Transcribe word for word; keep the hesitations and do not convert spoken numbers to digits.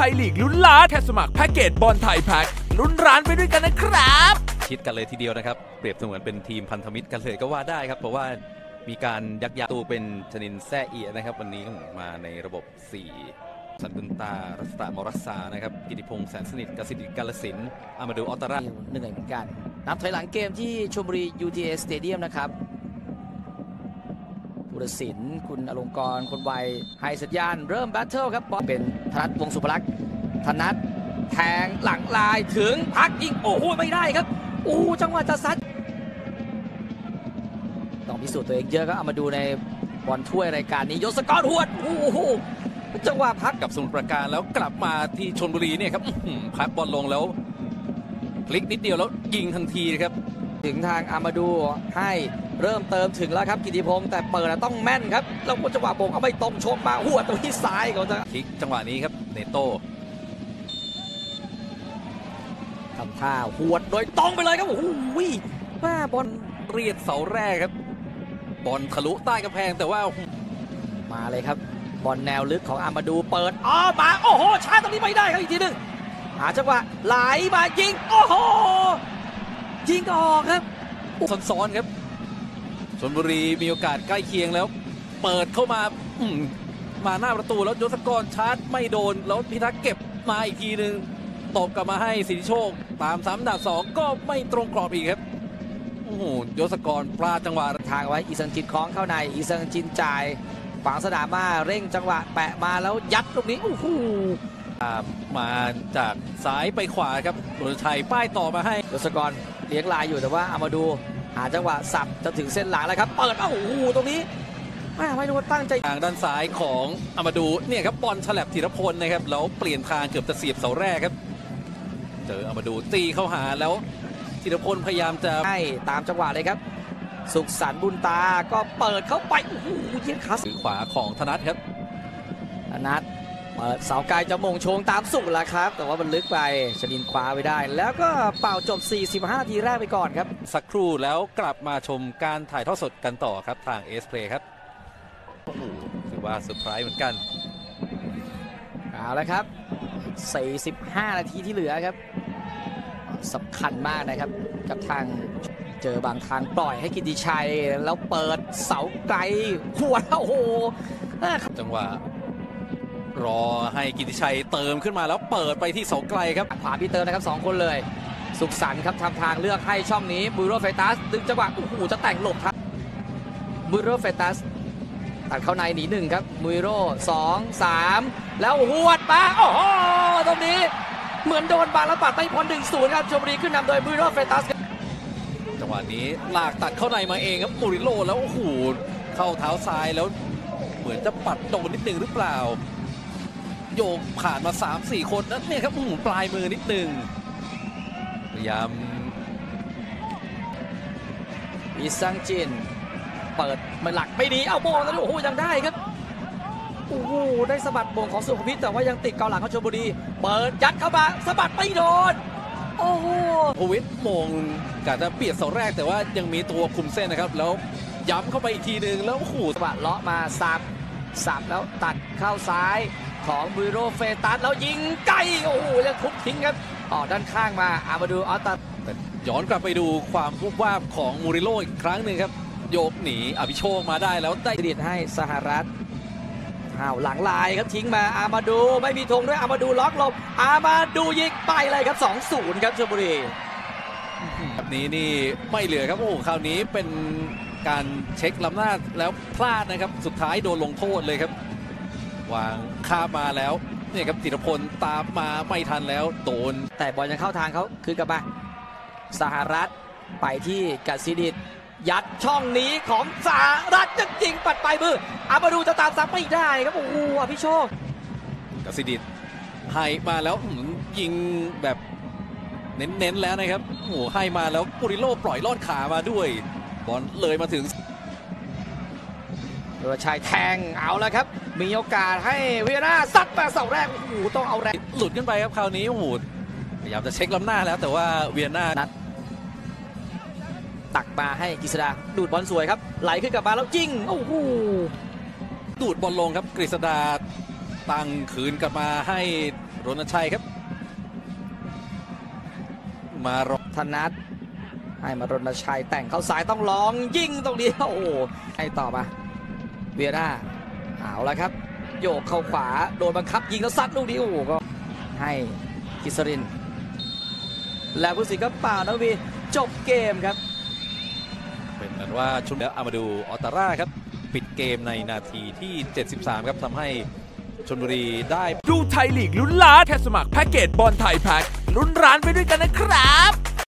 ยลีกลุ้นล้านแค่สมัครแพ็กเกจบอลไทยแพ็กลุ้นร้านไปด้วยกันนะครับชิดกันเลยทีเดียวนะครับเปรียบเสมือนเป็นทีมพันธมิตรกันเลยก็ว่าได้ครับเพราะว่ามีการยักย้ายตูเป็นชนินแซ่เอียนะครับวันนี้มาในระบบสี่สันตุนตารัศตามรัสซานะครับกิติพงษ์แสนสนิทกสิทธิ์กาลสินอามาดูออตตาราเหนื่อยเหมือนกันนับถอยหลังเกมที่ชลบุรี ยู ที เอ Stadium นะครับผู้ตัดสินคุณอลงกรณ์คนไวให้สัญญาณเริ่มแบทเทิลครับเป็นธนัทวงศ์สุภลักษณ์ธนัทแทงหลังลายถึงพักยิงโอ้โหไม่ได้ครับโอ้จังหวะจะซัดต้องพิสูจน์ตัวเองเยอะก็เอามาดูในบอลถ้วยรายการนี้ยศกรหวดโอ้โหจังหวะพักกับสมุทรปราการแล้วกลับมาที่ชลบุรีเนี่ยครับพักบอลลงแล้วพลิกนิดเดียวแล้วยิงทันทีครับถึงทางอามาดูให้เริ่มเติมถึงแล้วครับกิติพงษ์แต่เปิดต้องแม่นครับแล้วจังหวะโบงเอาไม่ตรงชกมาหัวตรงที่ซ้ายเขาจะพลิกจังหวะนี้ครับเนโต้ทำท่าหวดโดยตรงไปเลยครับโอ้โหว่าบอลเรียดเสาแรกครับบอลทะลุใต้กำแพงแต่ว่ามาเลยครับบอลแนวลึกของอามาดูเปิดอ๋อมาโอ้โหชาร์จตรงนี้ไม่ได้ครับอีกทีหนึ่งหาจังหวะไหลมายิงโอ้โหยิงออกครับซ้อนๆครับชลบุรีมีโอกาสใกล้เคียงแล้วเปิดเข้ามามาหน้าประตูแล้วยศกรชาร์จไม่โดนแล้วพิทักษ์เก็บมาอีกทีหนึ่งตบกลับมาให้สิทธิโชคตามซ้ำดับสองก็ไม่ตรงกรอบอีกครับโอ้โหยศกรพลาดจังหวะทางไว้อีซังจินคล้องเข้าในอีซังจินจ่ายฝังสนามมาเร่งจังหวะแปะมาแล้วยัดตรงนี้โอ้โหมาจากซ้ายไปขวาครับสุรชัยป้ายต่อมาให้ยศกรเลี้ยงลายอยู่แต่ว่าเอามาดูหาจังหวะสับจะถึงเส้นหลังแล้วครับเปิดโอ้โหตรงนี้ไม่รู้ว่าตั้งใจทางด้านซ้ายของอามาดูเนี่ยครับบอลฉลับธีรพลนะครับแล้วเปลี่ยนทางเกือบจะเสียบเสาแรกครับเจออามาดูตีเข้าหาแล้วธีรพลพยายามจะให้ตามจังหวะเลยครับสุขสันต์บุญตาก็เปิดเข้าไปโอ้โหเยี่ยมคัสขวาของธนัทครับธนัทเปิดเสาไกลจะมงชงตามสุดแล้วครับแต่ว่ามันลึกไปชนินคว้าไว้ได้แล้วก็เป่าจบสี่สิบห้านาทีแรกไปก่อนครับสักครู่แล้วกลับมาชมการถ่ายทอดสดกันต่อครับทางเอสเพลย์ครับโอ้โหถือว่าเซอร์ไพรส์เหมือนกันเอาละครับสี่สิบห้านาทีที่เหลือครับสำคัญมากนะครับกับทางเจอบางทางปล่อยให้กิติชัยแล้วเปิดเสาไกลหัวโอ้โหจังหวะรอให้กิติชัยเติมขึ้นมาแล้วเปิดไปที่เสาไกลครับขวาพี่เติมนะครับสองคนเลยสุขสันต์ครับทำทางเลือกให้ช่องนี้บูโรเฟตัสดึงจังหวะโอ้โหจะแต่งหลบครับบูโรเฟตัสตัดเข้าในหนีหนึ่งครับบูโรสองสามแล้วหวดมาโอ้โหตรงนี้เหมือนโดนบาลปัดไม่พ้นหนึ่งศูนย์ครับชลบุรีขึ้นนำโดยบูโรเฟตัสจังหวะนี้ลากตัดเข้าในมาเองครับมูริโลแล้วโอ้โหเข้าเท้าซ้ายแล้วเหมือนจะปัดโดนนิดนึงหรือเปล่าโยกผ่านมา สามสี่ คนนั่นเนี่ยครับปลายมือนิดนึงพยายามอีซังจินเปิดมันหลักไม่ดีเอาโบงแล้วโอ้โหยังได้ครับโอ้โหได้สะบัดโบงของสุขพิษแต่ว่ายังติดเกาหลังของชลบุรีเปิดยัดเข้ามาสะบัดไม่โดนโอ้โหโควิดโมงกะจะเปลี่ยนเสาแรกแต่ว่ายังมีตัวคุมเส้นนะครับแล้วย้ำเข้าไปอีกทีหนึ่งแล้วโอ้โหจังหวะเลาะมาสับสับแล้วตัดเข้าซ้ายของบูโรเฟตัสแล้วยิงไกลโอ้โหยังทุบทิ้งครับออกด้านข้างมาอามาดูออตตาย้อนกลับไปดูความวุบวาบของมูริโลอีกครั้งหนึ่งครับโยกหนีอภิโชคมาได้แล้วได้เดียดให้สหรัฐอ้าวหลังลายครับทิ้งมาอามาดูไม่มีธงด้วยอามาดูล็อกลบอามาดูยิงไปเลยครับ สองศูนย์ ครับชลบุรีแบบนี้นี่ไม่เหลือครับโอ้โหคราวนี้เป็นการเช็คล้ำหน้าแล้วพลาดนะครับสุดท้ายโดนลงโทษเลยครับวางข้ามมาแล้วเนี่ยครับธีรพลตามมาไม่ทันแล้วโดนแต่บอลยังเข้าทางเขาคือกลับมาสหรัฐไปที่กสิดิษฐ์ยัดช่องนี้ของสหรัฐจะจริงปัดไปมืออามาดูจะตามซับไม่ได้ครับโอ้โหพี่โชคกสิดิษฐ์ให้มาแล้วยิงแบบเน้นๆแล้วนะครับโอ้โหให้มาแล้วปูริโลปล่อยลอดขามาด้วยบอลเลยมาถึงสุรชัยแทงเอาแล้วครับมีโอกาสให้เวียนาซัดมาเสาแรกโอ้โหต้องเอาแรงหลุดขึ้นไปครับคราวนี้โอ้โหพยายามจะเช็คล้ำหน้าแล้วแต่ว่าเวียนานัดตักมาให้กฤษดาดูดบอลสวยครับไหลขึ้นกลับมาแล้วยิงโอ้โหดูดบอลลงครับกฤษดาตั้งคืนกลับมาให้รณชัยครับมารอธนัทให้มารณชัยแต่งเข้าสายต้องลองยิงตรงนี้โอ้โหให้ต่อมาเวียร่าเอาละครับโยกเข้าขวาโดนบังคับยิงแล้วซัดลูกนี้โอ้โหก็ให้กิษรินแล้วผู้สิงห์ก็ป่านะวีจบเกมครับเป็นนั้นว่าชุดแล้วอามาดูออตาร่าครับปิดเกมในนาทีที่เจ็ดสิบสามครับทำให้ชลบุรีได้ดูไทยลีกลุ้นล้านแค่สมัครแพ็กเกจบอลไทยแพ็กลุ้นร้านไปด้วยกันนะครับ